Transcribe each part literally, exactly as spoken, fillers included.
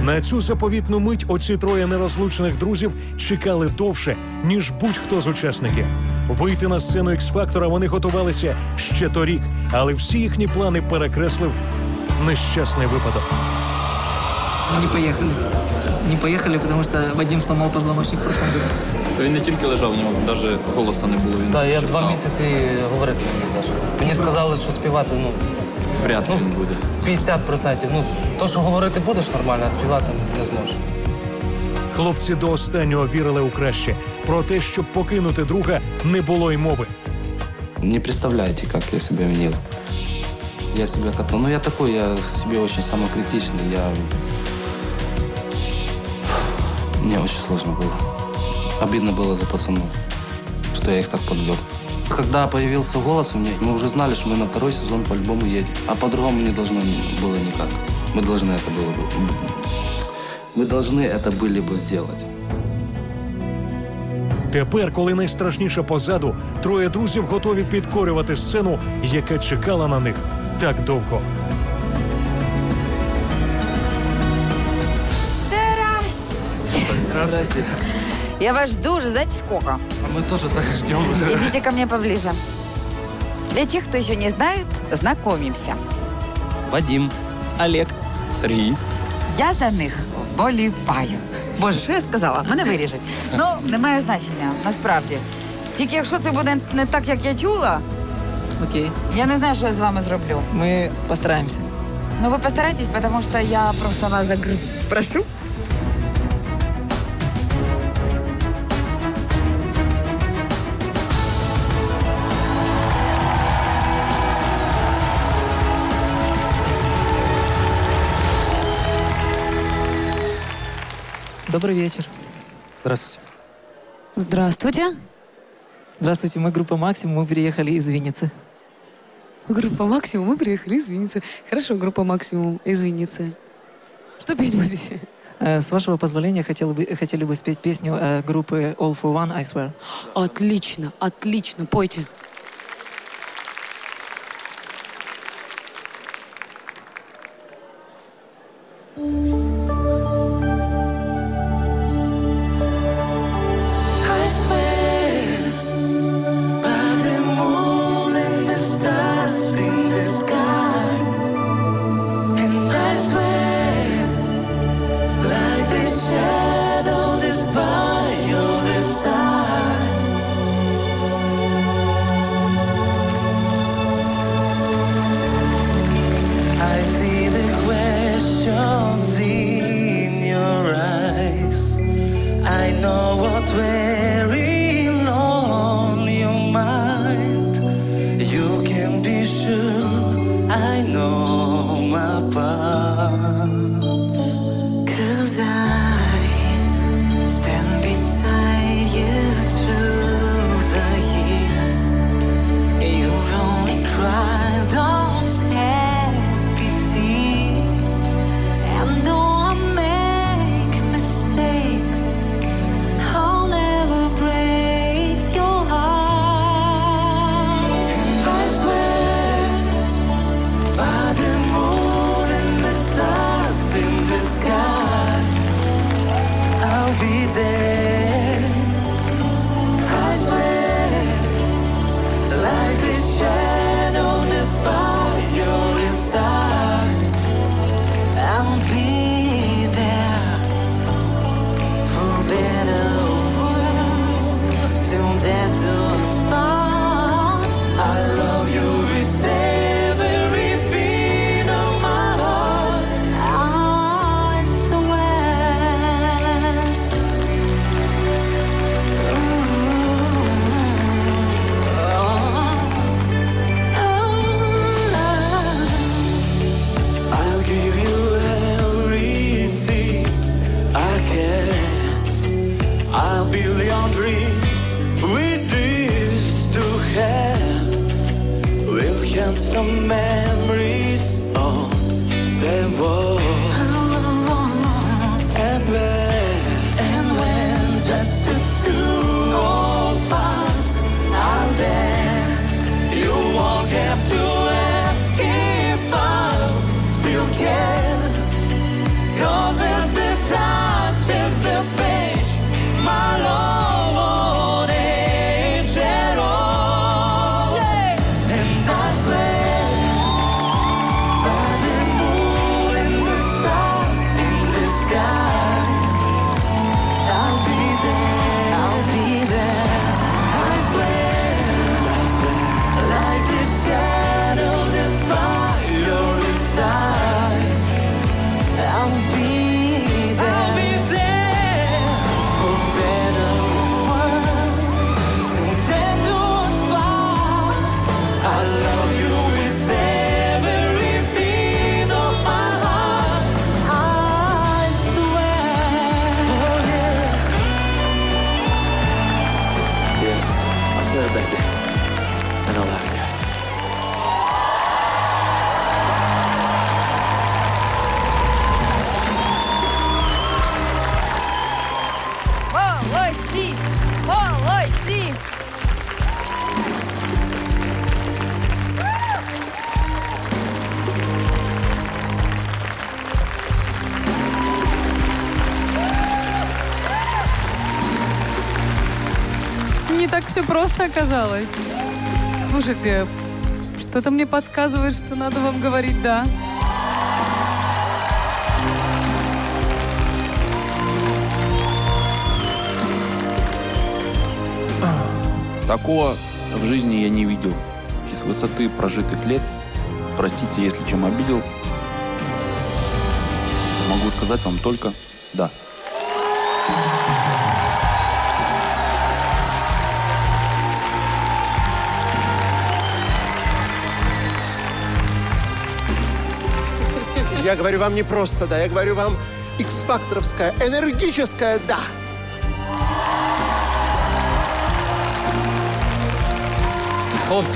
На цю заповітну мить оці троє нерозлучених друзів чекали довше, ніж будь-хто з учасників. Вийти на сцену Ікс-фактора вони готувалися ще торік, але всі їхні плани перекреслив нещасний випадок. Не поехали. Не поехали, потому что Вадим сломал позвоночник просто. Він не тільки лежав, у нього навіть голоса не було. Він Так, я шептав. два місяці говорити не міг навіть. Мені сказали, що співати, ну, Вряд ли ну, він буде. п'ятдесят відсотків. Ну, то, що говорити будеш нормально, а співати не зможеш. Хлопці до останнього вірили у краще. Про те, щоб покинути друга, не було й мови. Не представляете, как я себя винил. Я себя как-то... Ну, я такой, я в себе очень самокритичный. Я... Мне очень сложно было. Обидно было за пацанов, что я их так подвел. Когда появился голос у меня, мы уже знали, что мы на второй сезон по-любому едем. А по-другому не должно было никак. Мы должны это было бы... Мы должны это были бы сделать. Тепер, коли найстрашніше позаду, троє друзів готові підкорювати сцену, яка чекала на них так довго. Здравствуйте. Я вас жду уже, знаете, сколько? А ми теж так ждемо вже. Идите ко мне поближе. Для тех, кто еще не знает, знакомимся. Вадим. Олег. Сергій. Я за них вболіваю. Боже, що я сказала? Мене виріжуть. Ну, немає значення, насправді. Тільки якщо це буде не так, як я чула, Окей. я не знаю, що я з вами зроблю. Мы постараемся. Ну, ви постарайтесь, тому що я просто вас загрызу. Прошу. Добрый вечер. Здравствуйте. Здравствуйте. Здравствуйте, мы группа «Максимум», мы приехали из Винницы. Группа «Максимум», мы приехали из Винницы. Хорошо, группа «Максимум» из Винницы. Что петь будете? Э, С вашего позволения, хотел бы, хотели бы спеть песню э, группы All for One, I Swear. Отлично, отлично, пойте. I see the questions не так все просто оказалось. Слушайте, что-то мне подсказывает, что надо вам говорить «да». Такого в жизни я не видел. Из высоты прожитых лет, простите, если чем обидел, могу сказать вам только «да». Я говорю вам не просто «да», я говорю вам икс-факторовское, энергическое «да». Хлопці,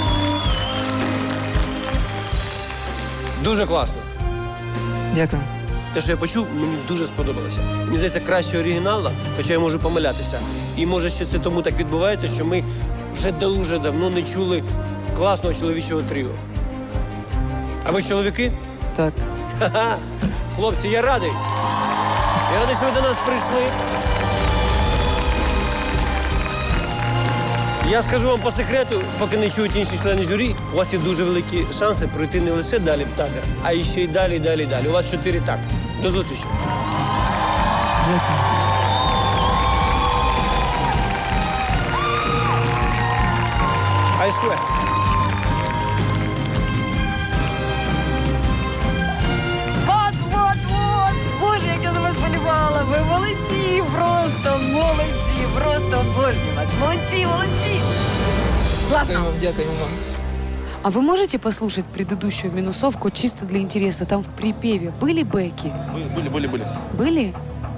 дуже класно. Дякую. Те, що я почув, мені дуже сподобалося. Мені здається, краще оригіналу, хоча я можу помилятися. І може ще це тому так відбувається, що ми вже дуже давно не чули класного чоловічого тріо. А ви чоловіки? Так. Ха-ха! Хлопці, я радий. Я радий, що ви до нас прийшли. Я скажу вам по секрету, поки не чують інші члени журі, у вас є дуже великі шанси пройти не лише далі в табір, а і ще й далі, далі, далі. У вас чотири так. До зустрічі. I swear. Вот, вот, вот! Боже, як я за вас полюбала! Ви молодці! Просто молодці! Просто обожнюю вас! Молодці, молодці! Класно! Дякую вам, дякую вам. А вы можете послушать предыдущую минусовку чисто для интереса? Там в припеве были бэки? Были, были, были. Были?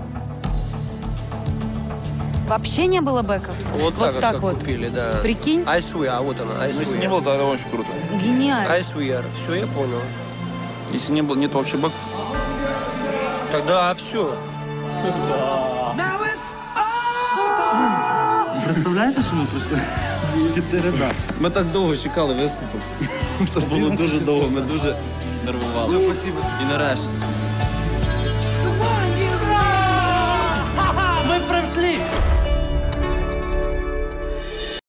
Вообще не было бэков? Вот так, так как вот. купили, да. Прикинь? I swear, а вот она, I Но если не swear. было, то это очень круто. Гениально. I swear. Все, я понял. Если не было, нет вообще бэков. Тогда все. Представляєте, що ми прийшли? Чотири да. Ми так довго чекали виступу. Це було дуже довго, ми дуже нервували. І нарешті.